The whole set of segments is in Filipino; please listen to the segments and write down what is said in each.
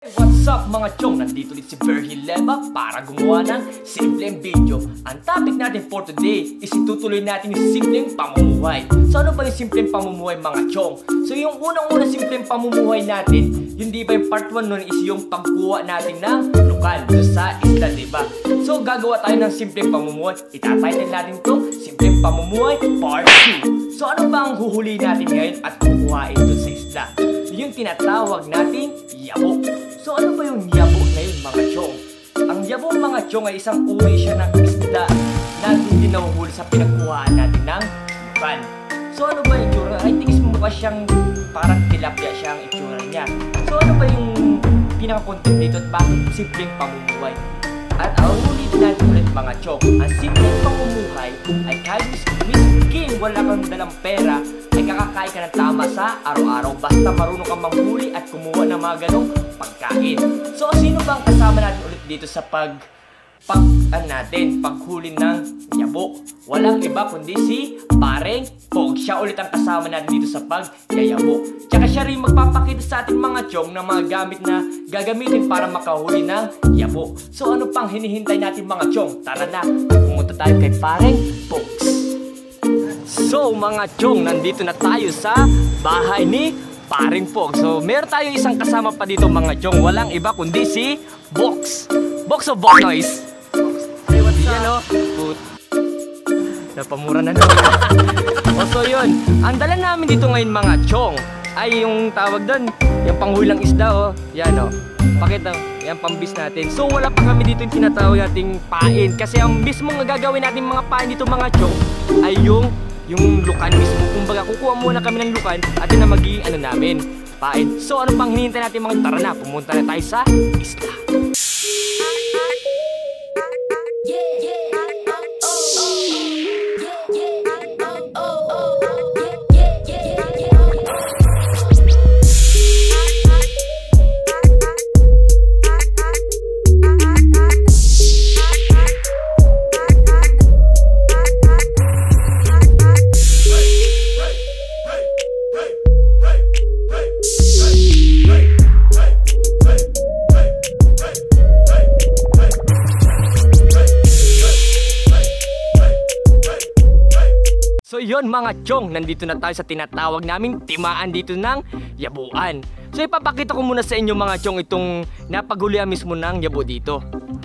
What's up mga chong? Nandito ulit si Berhil Leva para gumawa ng simpleng video. Ang topic natin for today is itutuloy natin yung simpleng pamumuhay. So ano ba yung simpleng pamumuhay mga chong? So yung unang-unang simpleng pamumuhay natin, yung di ba yung part 1 nun is yung pagkuha natin ng lukan sa isla, di ba? So gagawa tayo ng simpleng pamumuhay. Itatitle natin to simpleng pamumuhay part 2. So ano ba ang huhuli natin ngayon at kukuhain dun sa isla? Yung tinatawag nating yabo. So ano ba yung yabo na yun mga chong? Ang yabo mga chong ay isang uri siya ng isda na hindi nahuhuli sa pinagkuhaan natin ng lukan. So ano ba yung itsura? I think is mukha siyang parang tilapia siya ang itsura niya. So ano ba yung pinaka-content dito at bakit simpleng pamumuhay? At ulitin natin ulit mga chong, ang simpleng pamumuhay ay kahit miskin wala kang dalang pera ay kakakain ka ng tama sa araw-araw basta marunong kang manghuli at kumuha ng mga ganong pagkain. So sino bang kasama natin ulit dito sa paghuli ng yabo? Walang iba kundi si Pareng Pog. Siya ulit ang kasama natin dito sa pagyayabo. Tsaka siya rin magpapakita sa atin mga chong ng mga gamit na gagamitin para makahuli ng yabo. So ano pang hinihintay natin mga chong? Tara na, pumunta tayo kay Pareng Pogs. So mga chong, nandito na tayo sa bahay ni Pareng Pog. So meron tayo isang kasama pa dito mga chong. Walang iba kundi si Box. Box of Box Noise. Hey, what's up? Yan o. Napamura na naman. So yun, ang dala namin dito ngayon mga chong ay yung tawag doon, yung panghulang isda o. Yan o. Pakita, yan pambis natin. So wala pa kami dito yung tinatawag nating pain. Kasi ang mismong gagawin natin mga pain dito mga chong ay yung lukan mismo. Kumbaga kukuha muna kami ng lukan at yun na magiging namin, pain. So ano pang hinihintay natin mga tara na, pumunta na tayo sa isla. So yun mga chong, nandito na tayo sa tinatawag naming timaan dito ng yabuan. So ipapakita ko muna sa inyo mga chong itong napaghulihan mismo ng yabo dito.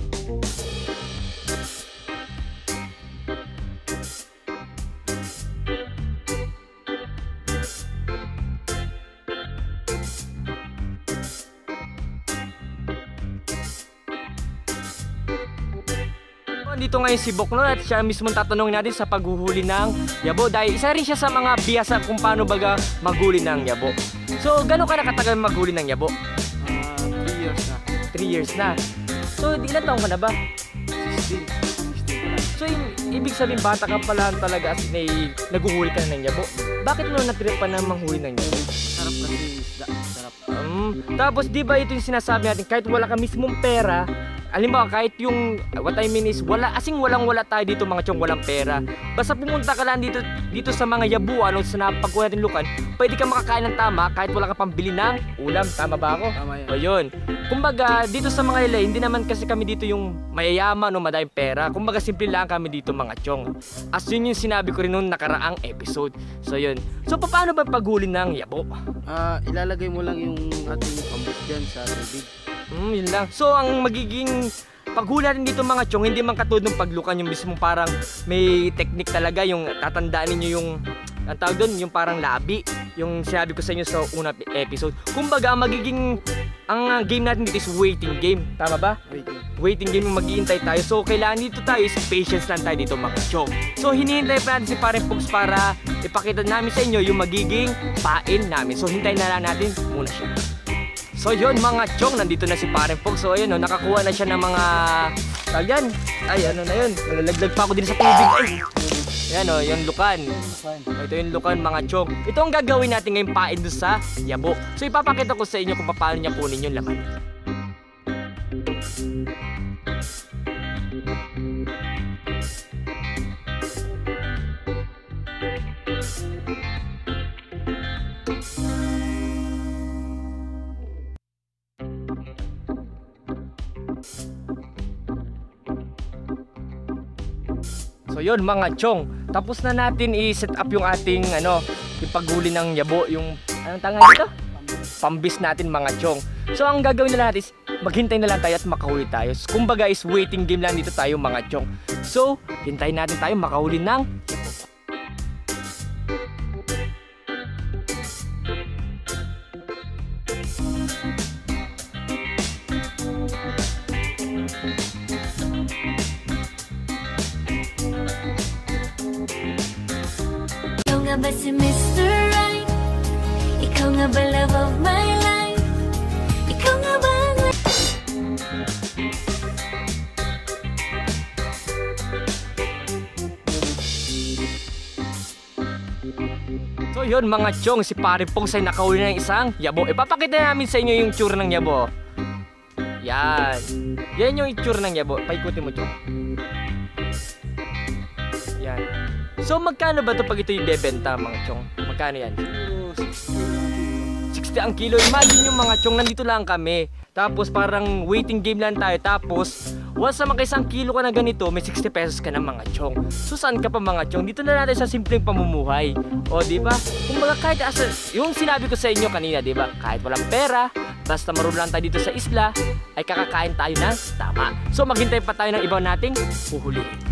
Dito ngayon si Bokno at siya mismo tatanungin natin sa paghuhuli ng yabo dahil isa rin siya sa mga biyasa kung paano baga maghuli ng yabo. So gano'n ka nakatagal maghuli ng yabo? 3 years na. 3 years na. So ilan taong ka na ba? 16. So ibig sabihin bata ka pala talaga as naguhuli ka na ng yabo. Bakit mo natrip pa na manghuli ng yabo? Sarap kasi isda. Sarap. Tapos di ba ito yung sinasabi natin kahit wala ka mismong pera, alimbawa kahit yung what I mean is wala walang tayo dito mga chong, walang pera. Basta pumunta ka lang dito sa mga yabuan o sa napagkuha natin lukan, pwede ka makakain ng tama kahit wala ka pambili ng ulam. Tama ba ako? Tama yan. O yun. Kumbaga dito sa mga ilay, hindi naman kasi kami dito yung mayayaman o madaming pera. Kumbaga simple lang kami dito mga chong. As yun yung sinabi ko rin nung nakaraang episode. So yun. So paano ba paghuli ng yabo? Ilalagay mo lang yung ating pambus dyan sa tubig. Yun lang. So ang magiging paghuli natin dito mga chong, hindi man katulad ng paglukan, yung mismo parang may technique talaga, yung tatandaan ninyo yung ang tawag doon, yung parang labi, yung sinabi ko sa inyo sa unang episode. Kumbaga magiging ang game natin dito is waiting game. Tama ba? Waiting game, maghihintay tayo. So kailangan dito tayo is patience lang tayo dito mga chong. So hinihintay pa natin si Pareng Pogs para ipakita namin sa inyo yung magiging pain namin. So hintayin na lang natin muna siya. So yun mga chong, nandito na si Pareng Pog. So ayun, nakakuha na siya ng mga tagyan. Ay ano na yun, nalalaglag pa ako din sa tubig. Ay, yan o, yung lukan. Ito yung lukan mga chong. Ito ang gagawin natin ngayong pain doon sa yabo. So ipapakita ko sa inyo kung paano niya kunin yung laman. So yun mga chong, tapos na natin i-set up yung ating yung paghuli ng yabo, yung anong tawag dito? Pambis natin mga chong. So ang gagawin na natin is maghintay na lang tayo at makahuli tayo. Kumbaga is waiting game lang dito tayo mga chong. So hintayin natin tayo makahuli ng yabo. Ikaw nga ba si Mr. Right? Ikaw nga ba love of my life? Ikaw nga ba ang... So yun mga chong, si Pare Pogs ay nakahuli ng isang yabo. Ipapakita namin sa inyo yung tsura ng yabo. Yan. Yan yung itsura ng yabo. Paikutin mo chong. Yan. So magkano ba ito pag ito yung bebenta mga chong? Magkano yan? 60 ang kilo. Imagine yung mga chong, nandito lang kami. Tapos parang waiting game lang tayo. Tapos once na makaisang kilo ka na ganito, may 60 pesos ka na mga chong. So saan ka pa mga chong? Dito na natin sa simpleng pamumuhay. O diba? Kung baga kahit yung sinabi ko sa inyo kanina, diba? Kahit walang pera, basta marunong lang tayo dito sa isla, ay kakakain tayo na tama. So maghintay pa tayo ng iba nating huhulihin.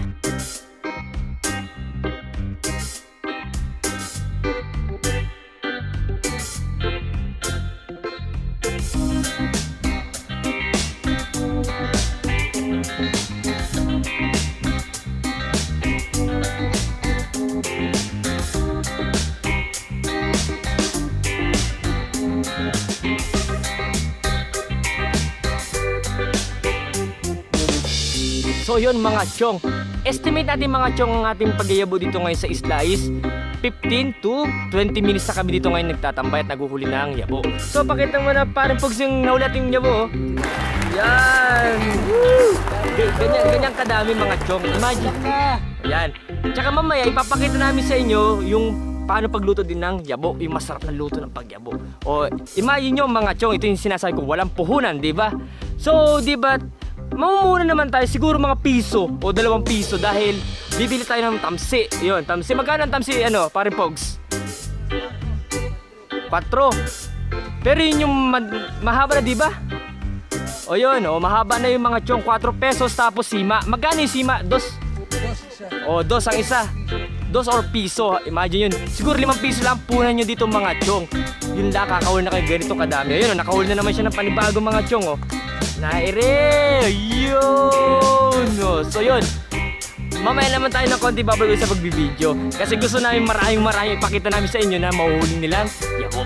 So yun mga chong, estimate natin mga chong ang ating pagyayabo dito ngayon sa isla is 15 to 20 minutes na kami dito ngayon nagtatambay at naguhuli ng yabo. So pakita mo na Pare Pogs yung nahuli ating yabo. Yan! Woo! Ganyan kadami mga chong. Imagine. Yan. Tsaka mamaya ipapakita namin sa inyo yung paano pagluto din ng yabo, yung masarap na luto ng pagyabo. O imagine nyo mga chong, ito yung sinasabi ko, walang puhunan, di ba? So di ba, mamumuna naman tayo siguro mga piso o 2 piso dahil bibili tayo ng tamsi. Yun, tamsi. Magkano ang tamsi, Pare Pogs? 4. Pero yun yung mahaba na, di ba? O yun, mahaba na yung mga chong, 4 pesos tapos sima. Magkano yung sima? 2? O, 2 ang isa. 2 or piso. Imagine yun. Siguro 5 piso lang punan nyo dito mga chong. Yun lang, kakahuli na kayo ganito kadami. Ayun, nakahuli na naman siya ng panibago mga chong, Naire! Yun! So yun, mamaya naman tayo ng konti babalik sa pagbibideo. Kasi gusto namin maraming ipakita namin sa inyo na mahuhuli nilang yabo.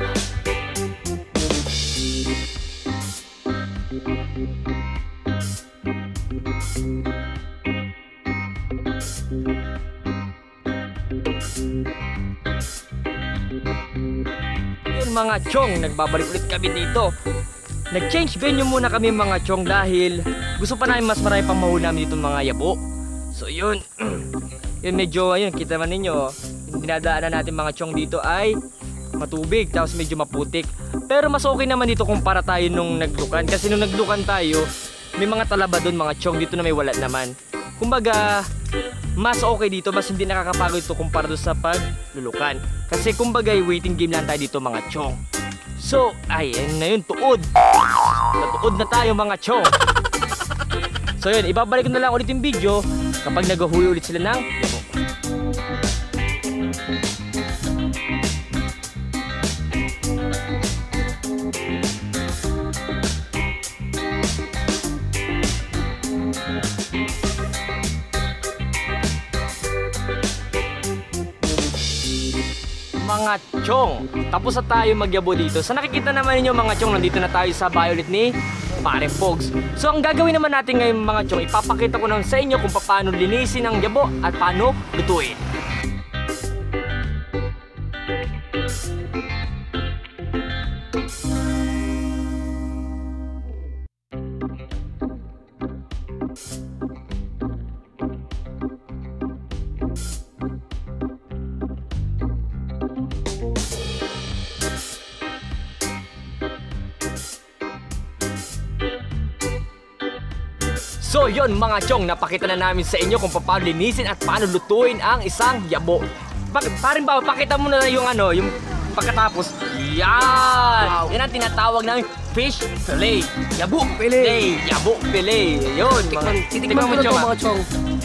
Yun mga chong, nagbabalik ulit kami dito. Nag-change venue muna kami mga chong dahil gusto pa namin mas marami pang mahuli namin dito mga yabo. So yun, yun medyo, ayun, kita man ninyo, yung dinadaanan natin mga chong dito ay matubig, tapos medyo maputik. Pero mas okay naman dito kumpara tayo nung naglukan. Kasi nung naglukan tayo, may mga talaba doon mga chong, dito na may wala naman. Kumbaga, mas okay dito, mas hindi nakakapagod ito kumpara doon sa paglulukan. Kasi kumbaga, waiting game lang tayo dito mga chong. So, ayun na yun, tuod. Natuod na tayo mga chong. So yun, ibabalik ko na lang ulit yung video kapag naghuhuli ulit sila ng yabo. Mga chong, tapos na tayo magyabo dito. Sa nakikita naman ninyo mga chong, nandito na tayo sa bahay ulit ni Pare Pogs. So ang gagawin naman natin ngayon mga chong, ipapakita ko naman sa inyo kung paano linisin ang yabo at paano lutuin. So yon mga chong, napakita na namin sa inyo kung paano linisin at paano lutuin ang isang yabo. Paring ba, pakita mo na yung ano, yung pagkatapos. Yan! Wow. Yan ang tinatawag ng fish fillet. Yabo fillet. Yabo fillet. Yun. Titikman mo Chong, mga chong.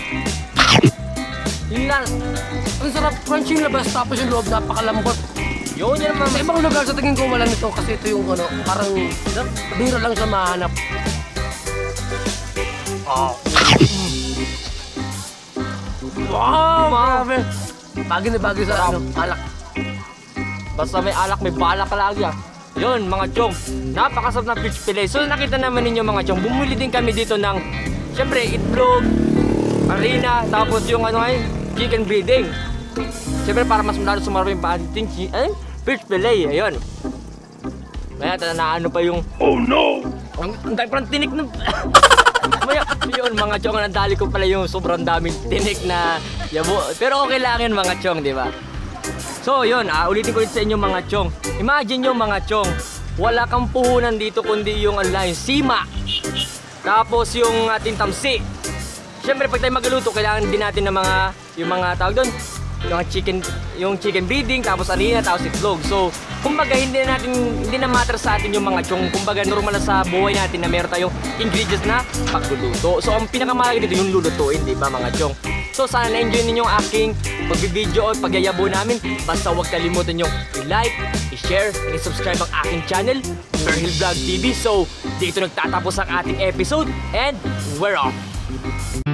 Yun lang. Ang sarap, crunchy yung labas, tapos yung loob napakalambot. Yun yan naman. Sa ibang lugar, sa tingin ko wala nito kasi ito yung ano, parang biro lang siya mahanap. Oh. Wow, grabe. Bagay na bagay sa ano, alak. Basta may alak, may balak ka lagi ah. Yun mga chong, napakasarap na fish fillet. So nakita naman ninyo mga chong, bumili din kami dito ng, syempre, itlog, harina, tapos yung ano ay, chicken breading. Syempre para mas lalo sumarap yung ating fish fillet, ayun. Kaya naano pa yung, oh no! Ang dami parang tinik ng... Maya, yun mga chong, nandali ko pala yung sobrang daming tinik na yabo. Pero okay lang yun mga chong, di ba? So yun, ulitin ko ulit sa inyo mga chong. Imagine nyo mga chong, wala kang puhunan dito kundi yung sima. Tapos yung ating tamsi. Siyempre pag tayo magluto, kailangan din natin ng yung mga tawag doon, yung chicken breading, tapos harina, tapos itlog. So, kumbaga hindi na matter sa atin yung mga chong. Kumbaga normal na sa buhay natin na meron tayong ingredients na pagluluto. So, ang pinakamahalaga dito yung lulutuin, di ba mga chong? So, sana na-enjoy ninyo ang aking pagbibideo o pagyayabo namin. Basta huwag kalimutan yung i-like, i-share, and i-subscribe ang aking channel, Berhil Vlog TV. So, dito nagtatapos ang ating episode and we're off!